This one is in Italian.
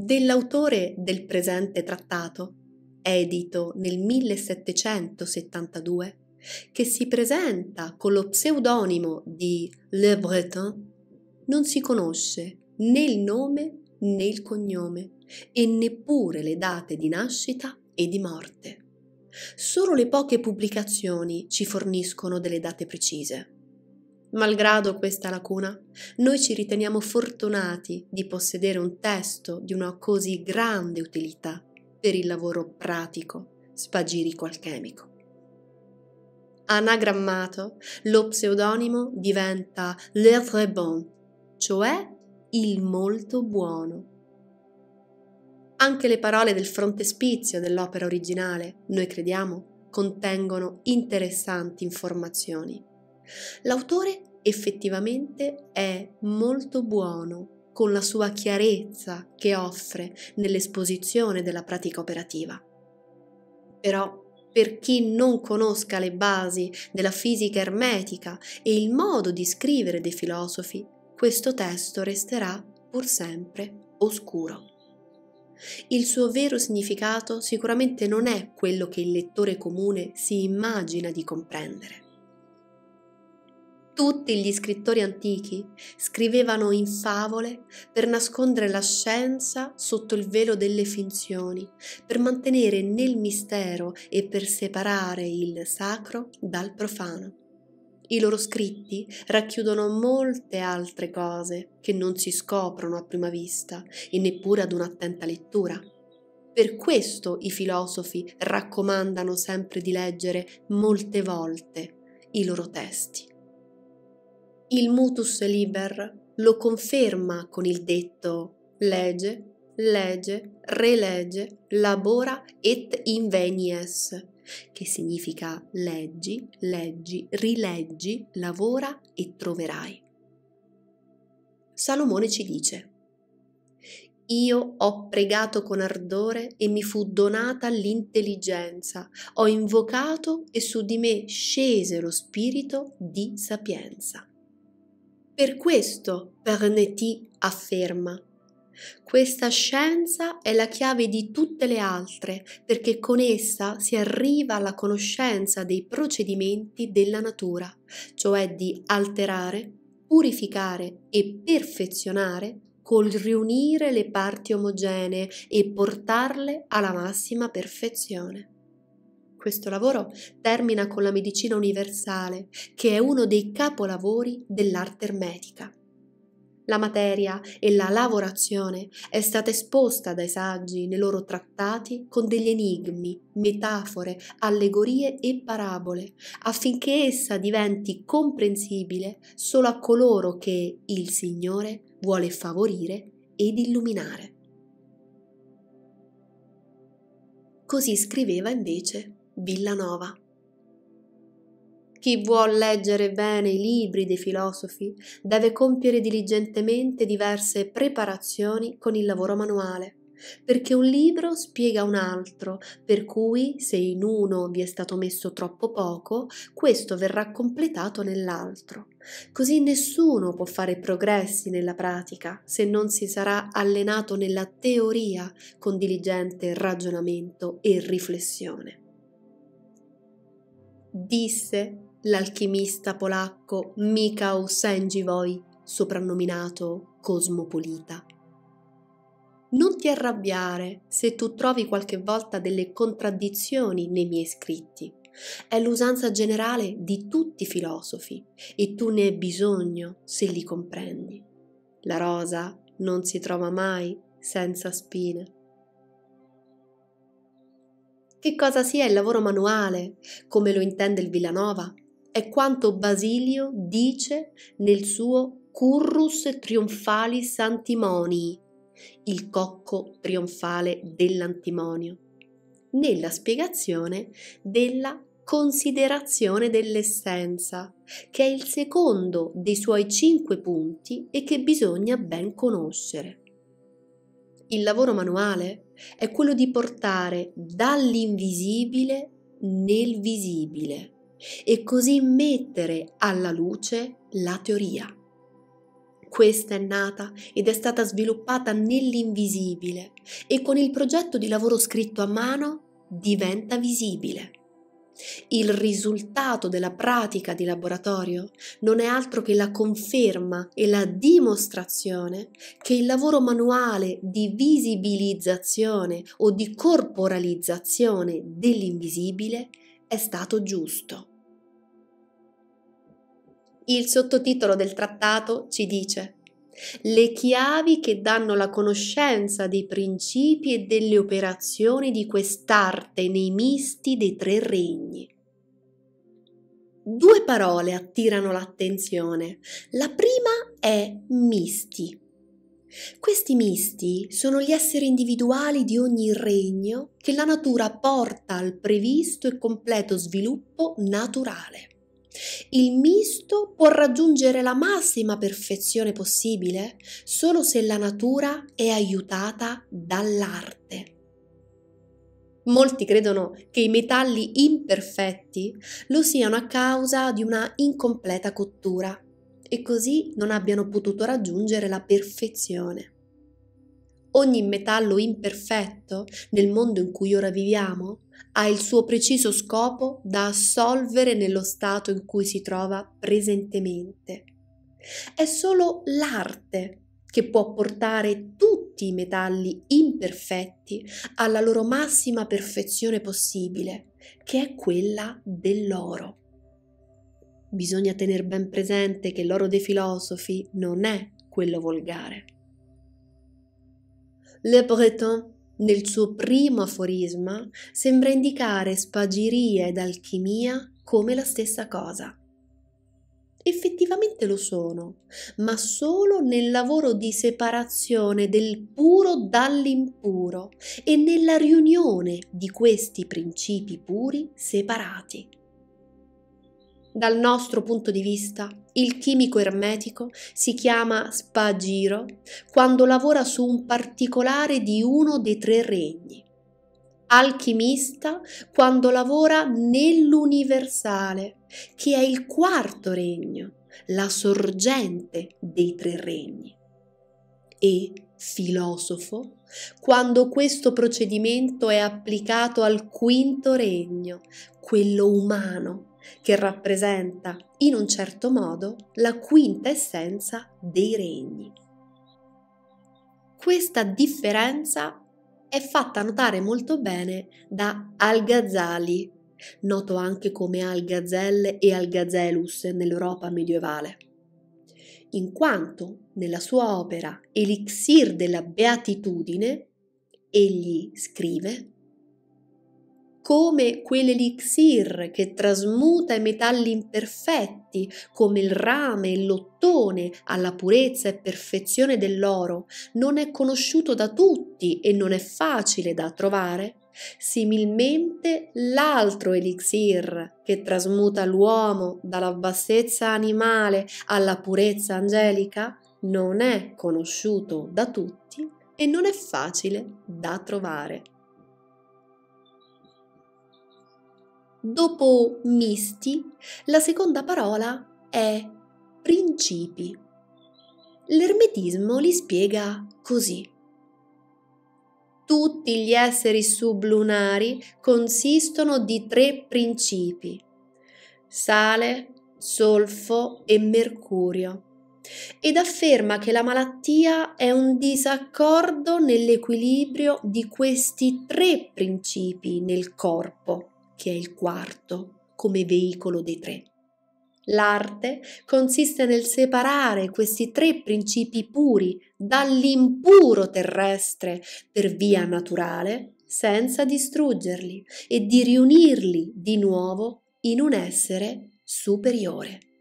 Dell'autore del presente trattato, edito nel 1772, che si presenta con lo pseudonimo di Le Breton, non si conosce né il nome né il cognome e neppure le date di nascita e di morte. Solo le poche pubblicazioni ci forniscono delle date precise. Malgrado questa lacuna, noi ci riteniamo fortunati di possedere un testo di una così grande utilità per il lavoro pratico, spagirico-alchemico. Anagrammato, lo pseudonimo diventa Le Très Bon, cioè il molto buono. Anche le parole del frontespizio dell'opera originale, noi crediamo, contengono interessanti informazioni. L'autore effettivamente è molto buono con la sua chiarezza che offre nell'esposizione della pratica operativa. Però, per chi non conosca le basi della fisica ermetica e il modo di scrivere dei filosofi, questo testo resterà pur sempre oscuro. Il suo vero significato sicuramente non è quello che il lettore comune si immagina di comprendere. Tutti gli scrittori antichi scrivevano in favole per nascondere la scienza sotto il velo delle finzioni, per mantenere nel mistero e per separare il sacro dal profano. I loro scritti racchiudono molte altre cose che non si scoprono a prima vista e neppure ad un'attenta lettura. Per questo i filosofi raccomandano sempre di leggere molte volte i loro testi. Il mutus liber lo conferma con il detto legge, legge, relegge, labora et invenies, che significa leggi, leggi, rileggi, lavora e troverai. Salomone ci dice: io ho pregato con ardore e mi fu donata l'intelligenza, ho invocato e su di me scese lo spirito di sapienza. Per questo Pernety afferma: questa scienza è la chiave di tutte le altre, perché con essa si arriva alla conoscenza dei procedimenti della natura, cioè di alterare, purificare e perfezionare col riunire le parti omogenee e portarle alla massima perfezione. Questo lavoro termina con la medicina universale, che è uno dei capolavori dell'arte ermetica. La materia e la lavorazione è stata esposta dai saggi nei loro trattati con degli enigmi, metafore, allegorie e parabole, affinché essa diventi comprensibile solo a coloro che il Signore vuole favorire ed illuminare. Così scriveva invece Villanova. Chi vuol leggere bene i libri dei filosofi deve compiere diligentemente diverse preparazioni con il lavoro manuale, perché un libro spiega un altro, per cui se in uno vi è stato messo troppo poco, questo verrà completato nell'altro. Così nessuno può fare progressi nella pratica se non si sarà allenato nella teoria con diligente ragionamento e riflessione. Disse l'alchimista polacco Michał Sędziwoj, soprannominato Cosmopolita: non ti arrabbiare se tu trovi qualche volta delle contraddizioni nei miei scritti. È l'usanza generale di tutti i filosofi e tu ne hai bisogno se li comprendi. La rosa non si trova mai senza spine. Che cosa sia il lavoro manuale, come lo intende il Villanova, è quanto Basilio dice nel suo Currus Triumphalis Antimonii, il cocco trionfale dell'antimonio, nella spiegazione della considerazione dell'essenza, che è il secondo dei suoi 5 punti e che bisogna ben conoscere. Il lavoro manuale è quello di portare dall'invisibile nel visibile e così mettere alla luce la teoria. Questa è nata ed è stata sviluppata nell'invisibile e con il progetto di lavoro scritto a mano diventa visibile. Il risultato della pratica di laboratorio non è altro che la conferma e la dimostrazione che il lavoro manuale di visibilizzazione o di corporalizzazione dell'invisibile è stato giusto. Il sottotitolo del trattato ci dice: le chiavi che danno la conoscenza dei principi e delle operazioni di quest'arte nei misti dei tre regni. Due parole attirano l'attenzione. La prima è misti. Questi misti sono gli esseri individuali di ogni regno che la natura porta al previsto e completo sviluppo naturale. Il misto può raggiungere la massima perfezione possibile solo se la natura è aiutata dall'arte. Molti credono che i metalli imperfetti lo siano a causa di una incompleta cottura e così non abbiano potuto raggiungere la perfezione. Ogni metallo imperfetto nel mondo in cui ora viviamo ha il suo preciso scopo da assolvere nello stato in cui si trova presentemente. È solo l'arte che può portare tutti i metalli imperfetti alla loro massima perfezione possibile, che è quella dell'oro. Bisogna tenere ben presente che l'oro dei filosofi non è quello volgare. Le Breton, nel suo primo aforisma, sembra indicare spagyria ed alchimia come la stessa cosa. Effettivamente lo sono, ma solo nel lavoro di separazione del puro dall'impuro e nella riunione di questi principi puri separati. Dal nostro punto di vista, il chimico ermetico si chiama spagyro quando lavora su un particolare di uno dei tre regni, alchimista quando lavora nell'universale, che è il quarto regno, la sorgente dei tre regni, e filosofo quando questo procedimento è applicato al quinto regno, quello umano, che rappresenta in un certo modo la quinta essenza dei regni. Questa differenza è fatta notare molto bene da Al-Ghazali, noto anche come Al-Ghazal e Al-Ghazelus nell'Europa medievale, in quanto nella sua opera Elixir della Beatitudine egli scrive: come quell'elixir che trasmuta i metalli imperfetti come il rame e l'ottone alla purezza e perfezione dell'oro non è conosciuto da tutti e non è facile da trovare, similmente l'altro elixir che trasmuta l'uomo dalla bassezza animale alla purezza angelica non è conosciuto da tutti e non è facile da trovare. Dopo misti, la seconda parola è principi. L'ermetismo li spiega così: tutti gli esseri sublunari consistono di tre principi: sale, solfo e mercurio, ed afferma che la malattia è un disaccordo nell'equilibrio di questi tre principi nel corpo, che è il quarto, come veicolo dei tre. L'arte consiste nel separare questi tre principi puri dall'impuro terrestre per via naturale, senza distruggerli, e di riunirli di nuovo in un essere superiore.